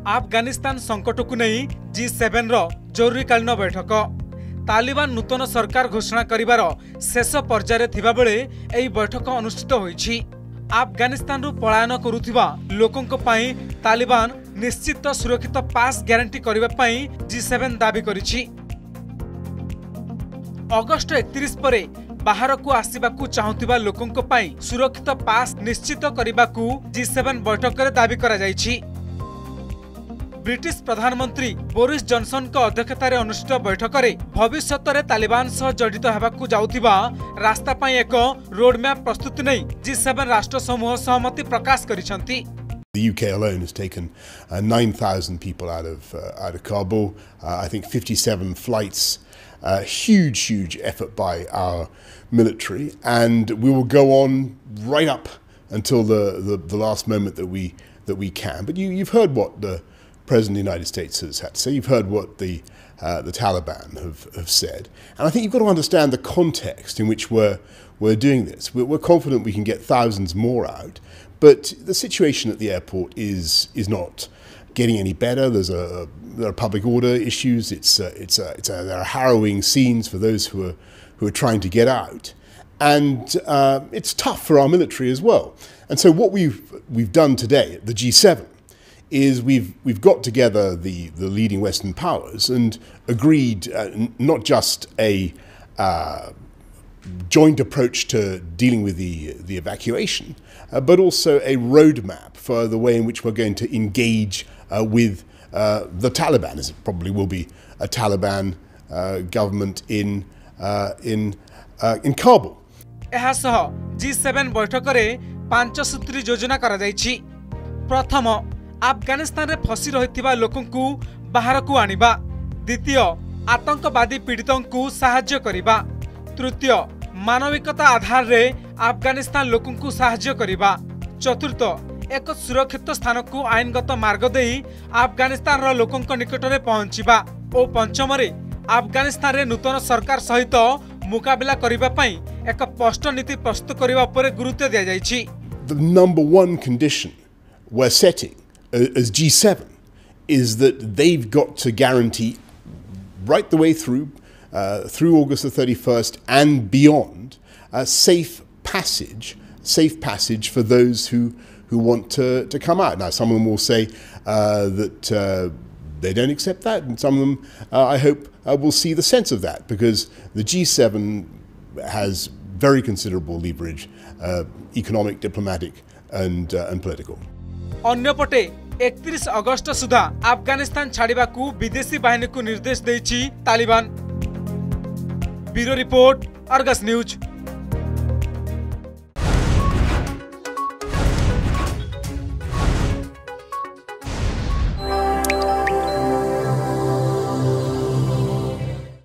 अफगानिस्तान संकट को नहीं G7 रो जरूरीकालीन बैठक तालिबान नूतन सरकार घोषणा करिवार शेष पर्यायर थिबा बेले एही बैठक अनुष्ठित होईछि। अफगानिस्तान रु पलायन करुथिबा लोकंक पई तालिबान निश्चित सुरक्षित पास ग्यारंटी करिबा पई G7 दाबी करिछि। अगस्ट 31 परे बाहर को आसिबाकू चाहुथिबा लोकंक पई सुरक्षित पास निश्चित करिबाकू G7 बैठक रे दाबी करा जायछि। ब्रिटिश प्रधानमंत्री बोरिस जॉनसन को अध्यक्षतार अनुष्ठित बैठक में भविष्य में तालिबान सह जड़ित होगाकू जाउथिबा रास्ता पई एक रोडमैप प्रस्तुत नहीं G7 राष्ट्र समूह सहमति प्रकाश करिसंती। The UK alone has taken 9,000 people out of Kabul. I think 57 flights. Huge effort by our military, and we will go on right up until the last moment that we can. But you've heard what the President of the United States has had to say. You've heard what the Taliban have said, and I think you've got to understand the context in which we're doing this. We're confident we can get thousands more out, but the situation at the airport is not getting any better. There are public order issues. There are harrowing scenes for those who are trying to get out, and it's tough for our military as well. And so what we've done today at the G7 is we've got together the leading Western powers and agreed not just a joint approach to dealing with the evacuation, but also a roadmap for the way in which we're going to engage with the Taliban, as it probably will be a Taliban government in Kabul. एहासह G7 बैठक में 5 सूत्री योजना करा जायछि। प्रथम अफगानिस्तान रे फसी रहिथिबा लोकंकु बाहर को आनिबा। द्वितीय आतंकवादी पीड़ितंकु सहाय्य करिबा। तृतीय मानविकता आधार रे अफगानिस्तान लोकंकु सहाय्य करिबा। चतुर्थ एक सुरक्षित स्थान को आईनगत मार्ग देई अफगानिस्तान रो लोकंक निकट रे पहुंचिबा। और पंचम रे अफगानिस्तान रे नूतन सरकार सहित मुकाबला करिबा पई एक स्पष्ट नीति प्रस्तुत करिबा पर गुरुत्व दिया जायछि। The number one condition we're setting as G7 is that they've got to guarantee right the way through August the 31st and beyond safe passage for those who want to come out. Now, some of them will say that they don't accept that, and some of them, I hope, will see the sense of that, because the G7 has very considerable leverage, economic, diplomatic, and political. अन्यपटे 31 अगस्त सुधा अफगानिस्तान छाड़िबाकू विदेशी बाहिनी को निर्देश देछि Taliban. Bureau report, Argus news.